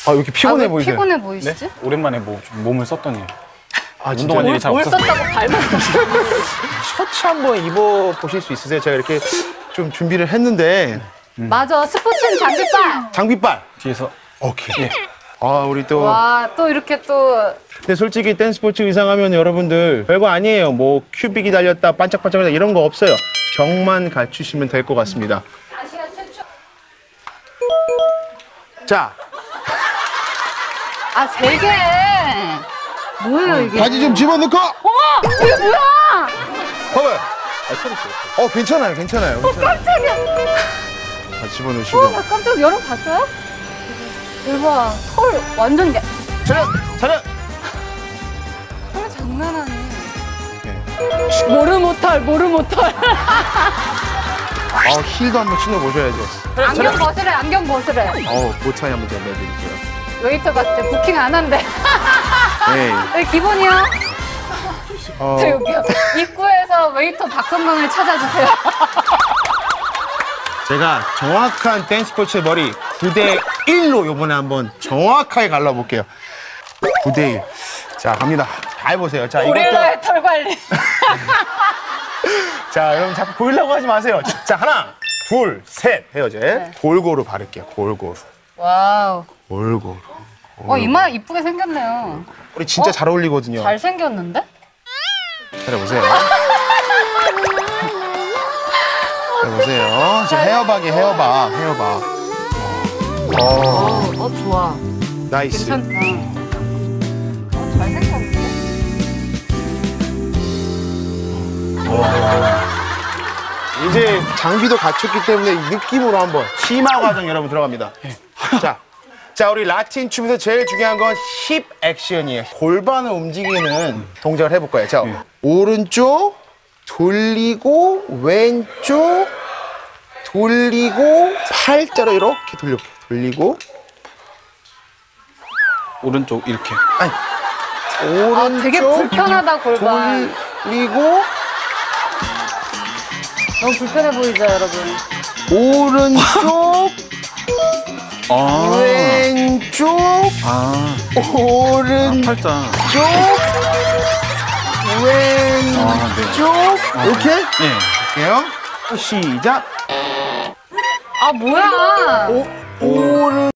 아, 이렇게 피곤해 왜 보이세요? 피곤해 보이시지? 네? 오랜만에 좀 몸을 썼더니 아, 운동한 일이 잘 뭘 없었어요. 썼다고 밟았어. 셔츠 한번 입어 보실 수 있으세요? 제가 이렇게 좀 준비를 했는데. 맞아, 스포츠는 장비빨. 장비빨. 뒤에서 오케이. 아, 우리 또. 와, 또 이렇게 또. 근데 솔직히 댄스포츠 의상 하면 여러분들 별거 아니에요. 뭐 큐빅이 달렸다, 반짝반짝하다 이런 거 없어요. 정만 갖추시면 될 것 같습니다. 아시아 최초. 자, 아, 3개. 뭐예요, 이게? 바지 좀 집어넣고. 어머! 이게 뭐야! 봐봐요. 괜찮아요. 괜찮아요. 깜짝이야. 다 집어넣으시고. 나 깜짝 열어봤어요? 대박. 털 완전 차렷! 털 장난 아니에요. 네. 모르모털. 힐도 한번 신어보셔야죠. 안경 벗으래. 보차이 한번 제가 내드릴게요. 웨이터 같아. 부킹 안 한대. 네. 여기 기본이요. 저 여기요. 입구에서 웨이터 박성광을 찾아주세요. 제가 정확한 댄스포츠의 머리 9대1로 요번에 한번 정확하게 갈라볼게요. 9대1. 자, 갑니다. 다 해보세요. 자, 이것도. 고릴라의 털 관리. 자, 여러분 자꾸 보이려고 하지 마세요. 자, 하나, 둘, 셋 해요, 이제. 네. 골고루 바를게요, 골고루. 와우. 골고루. 이마 이쁘게 생겼네요. 우리 진짜 잘 어울리거든요. 잘생겼는데? 잘해보세요. 잘해보세요. 지금 헤어박이에요, 헤어박. 좋아. 나이스. 괜찮다. 잘생겼는데? 이제 장비도 갖췄기 때문에 이 느낌으로 한번 치마 과정 여러분 들어갑니다. 자, 우리 라틴 춤에서 제일 중요한 건 힙 액션이에요. 골반을 움직이는 동작을 해볼 거예요. 자, 오른쪽 돌리고 왼쪽 돌리고 팔자로 이렇게 돌리고 오른쪽 이렇게. 오른쪽 되게 불편하다, 골반. 돌리고 너무 불편해 보이죠, 여러분? 오른쪽 왼쪽 오른쪽 팔자. 왼쪽 이렇게 네. 할게요. 시작. 아, 뭐야! 오른